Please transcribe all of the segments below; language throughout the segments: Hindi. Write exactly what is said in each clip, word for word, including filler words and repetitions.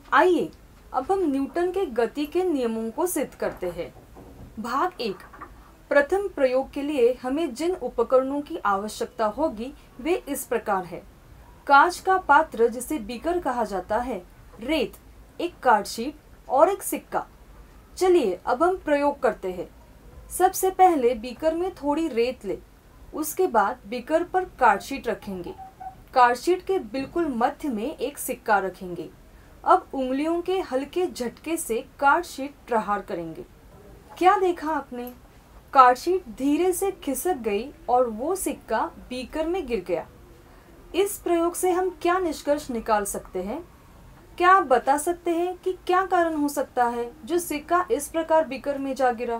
आइए अब हम न्यूटन के गति के नियमों को सिद्ध करते हैं। भाग एक। प्रथम प्रयोग के लिए हमें जिन उपकरणों की आवश्यकता होगी वे इस प्रकार है। कांच का पात्र जिसे बीकर कहा जाता है, रेत, एक कार्डशीट और एक सिक्का। चलिए अब हम प्रयोग करते हैं। सबसे पहले बीकर में थोड़ी रेत ले, उसके बाद बीकर पर कार्डशीट रखेंगे। कार्डशीट के बिल्कुल मध्य में एक सिक्का रखेंगे। अब उंगलियों के हल्के झटके से कार्डशीट प्रहार करेंगे। क्या देखा आपने? कार्डशीट धीरे से खिसक गई और वो सिक्का बीकर में गिर गया। इस प्रयोग से हम क्या निष्कर्ष निकाल सकते हैं? क्या आप बता सकते हैं कि क्या कारण हो सकता है जो सिक्का इस प्रकार बीकर में जा गिरा?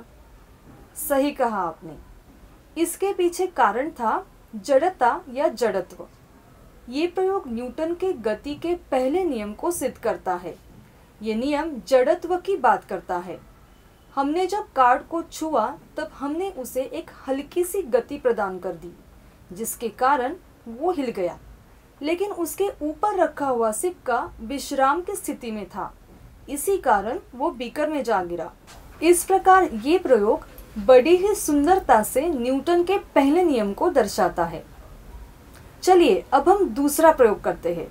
सही कहा आपने। इसके पीछे कारण था जड़ता या जड़त्व। ये प्रयोग न्यूटन के गति के पहले नियम को सिद्ध करता है। ये नियम जड़त्व की बात करता है। हमने जब कार्ड को छुआ तब हमने उसे एक हल्की सी गति प्रदान कर दी, जिसके कारण वो हिल गया, लेकिन उसके ऊपर रखा हुआ सिक्का विश्राम की स्थिति में था। इसी कारण वो बीकर में जा गिरा। इस प्रकार ये प्रयोग बड़ी ही सुंदरता से न्यूटन के पहले नियम को दर्शाता है। चलिए अब हम दूसरा प्रयोग करते हैं।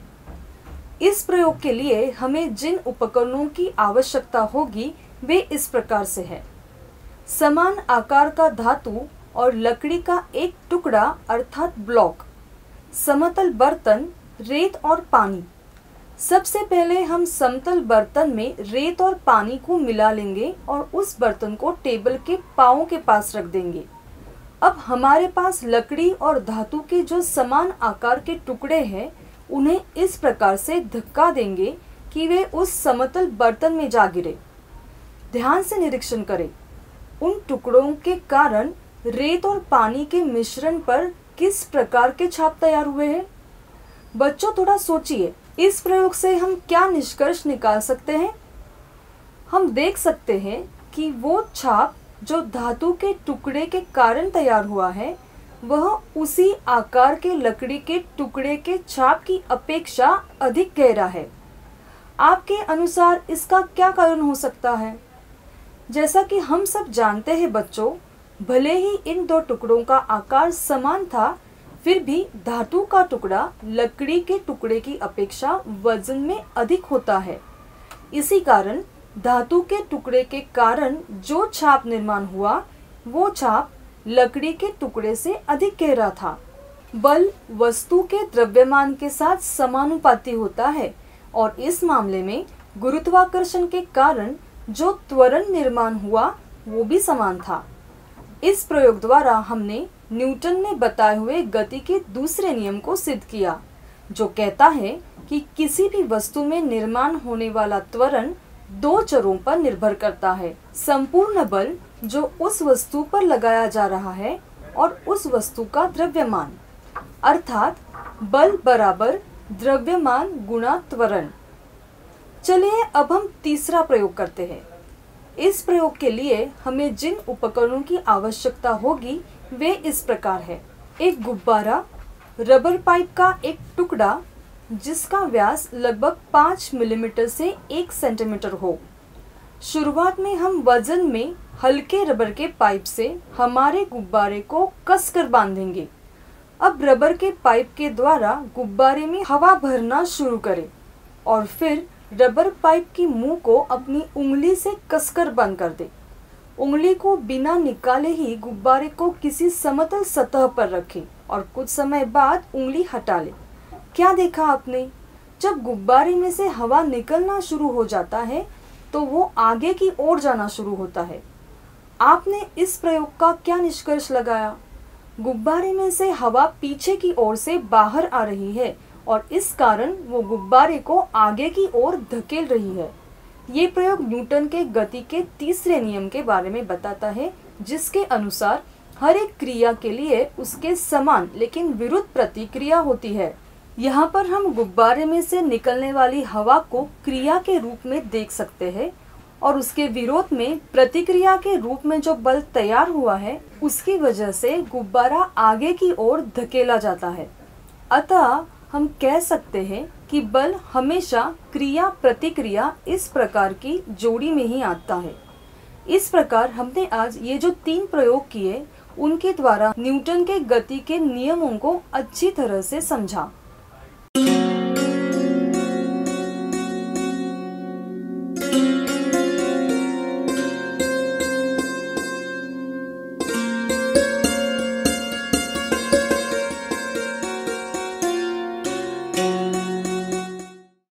इस प्रयोग के लिए हमें जिन उपकरणों की आवश्यकता होगी वे इस प्रकार से है। समान आकार का धातु और लकड़ी का एक टुकड़ा अर्थात ब्लॉक, समतल बर्तन, रेत और पानी। सबसे पहले हम समतल बर्तन में रेत और पानी को मिला लेंगे और उस बर्तन को टेबल के पांवों के पास रख देंगे। अब हमारे पास लकड़ी और धातु के जो समान आकार के टुकड़े हैं, उन्हें इस प्रकार से धक्का देंगे कि वे उस समतल बर्तन में जा गिरे। ध्यान से निरीक्षण करें। उन टुकड़ों के कारण रेत और पानी के मिश्रण पर किस प्रकार के छाप तैयार हुए हैं? बच्चों थोड़ा सोचिए, इस प्रयोग से हम क्या निष्कर्ष निकाल सकते हैं? हम देख सकते हैं कि वो छाप जो धातु के टुकड़े के कारण तैयार हुआ है, वह उसी आकार के लकड़ी के टुकड़े के छाप की अपेक्षा अधिक गहरा है। आपके अनुसार इसका क्या कारण हो सकता है? जैसा कि हम सब जानते हैं बच्चों, भले ही इन दो टुकड़ों का आकार समान था, फिर भी धातु का टुकड़ा लकड़ी के टुकड़े की अपेक्षा वजन में अधिक होता है। इसी कारण धातु के टुकड़े के कारण जो छाप निर्माण हुआ, वो छाप लकड़ी के टुकड़े से अधिक गहरा था। बल वस्तु के द्रव्यमान के साथ समानुपाती होता है और इस मामले में गुरुत्वाकर्षण के कारण जो त्वरण निर्माण हुआ वो भी समान था। इस प्रयोग द्वारा हमने न्यूटन ने बताए हुए गति के दूसरे नियम को सिद्ध किया, जो कहता है कि किसी भी वस्तु में निर्माण होने वाला त्वरण दो चरों पर निर्भर करता है। संपूर्ण बल जो उस वस्तु पर लगाया जा रहा है और उस वस्तु का द्रव्यमान, अर्थात बल बराबर द्रव्यमान गुणा त्वरण। चलिए अब हम तीसरा प्रयोग करते हैं। इस प्रयोग के लिए हमें जिन उपकरणों की आवश्यकता होगी वे इस प्रकार है। एक गुब्बारा, रबर पाइप का एक टुकड़ा जिसका व्यास लगभग पाँच मिलीमीटर से एक सेंटीमीटर हो। शुरुआत में हम वजन में हल्के रबर के पाइप से हमारे गुब्बारे को कसकर बांधेंगे। अब रबर के पाइप के द्वारा गुब्बारे में हवा भरना शुरू करें और फिर रबर पाइप की मुंह को अपनी उंगली से कसकर बंद कर दें। उंगली को बिना निकाले ही गुब्बारे को किसी समतल सतह पर रखें और कुछ समय बाद उंगली हटा लें। क्या देखा आपने? जब गुब्बारे में से हवा निकलना शुरू हो जाता है तो वो आगे की ओर जाना शुरू होता है। आपने इस प्रयोग का क्या निष्कर्ष लगाया? गुब्बारे में से हवा पीछे की ओर से बाहर आ रही है और इस कारण वो गुब्बारे को आगे की ओर धकेल रही है। ये प्रयोग न्यूटन के गति के तीसरे नियम के बारे में बताता है, जिसके अनुसार हर एक क्रिया के लिए उसके समान लेकिन विरुद्ध प्रतिक्रिया होती है। यहाँ पर हम गुब्बारे में से निकलने वाली हवा को क्रिया के रूप में देख सकते हैं और उसके विरोध में प्रतिक्रिया के रूप में जो बल तैयार हुआ है, उसकी वजह से गुब्बारा आगे की ओर धकेला जाता है। अतः हम कह सकते हैं कि बल हमेशा क्रिया प्रतिक्रिया इस प्रकार की जोड़ी में ही आता है। इस प्रकार हमने आज ये जो तीन प्रयोग किए उनके द्वारा न्यूटन के गति के नियमों को अच्छी तरह से समझा।